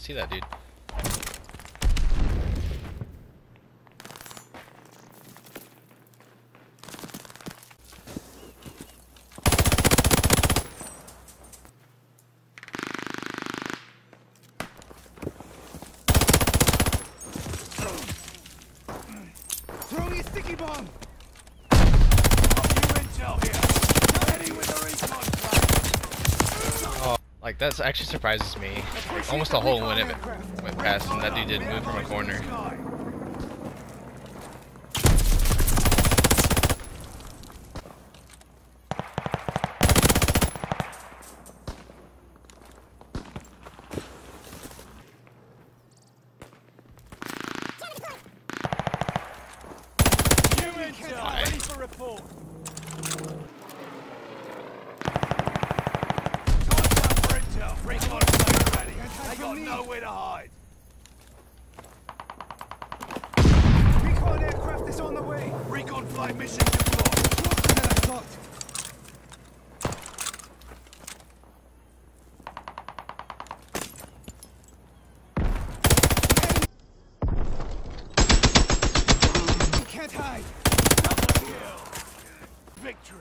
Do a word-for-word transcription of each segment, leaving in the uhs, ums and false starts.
see that dude. Throw me a sticky bomb! Intel here! Ready with the recon flag! Oh, like that actually surprises me. Almost a whole minute went past and that dude didn't move from a corner. Ready for report. Time's up for intel. Recon flag ready. They got nowhere to hide. Recon aircraft is on the way. Recon flight mission deployed. Locked. We can't hide. Victory!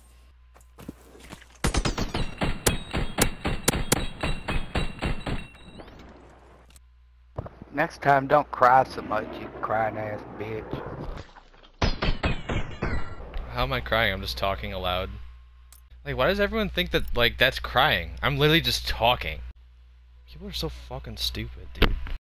Next time, don't cry so much, you crying ass bitch. How am I crying? I'm just talking aloud. Like, why does everyone think that, like, that's crying? I'm literally just talking. People are so fucking stupid, dude.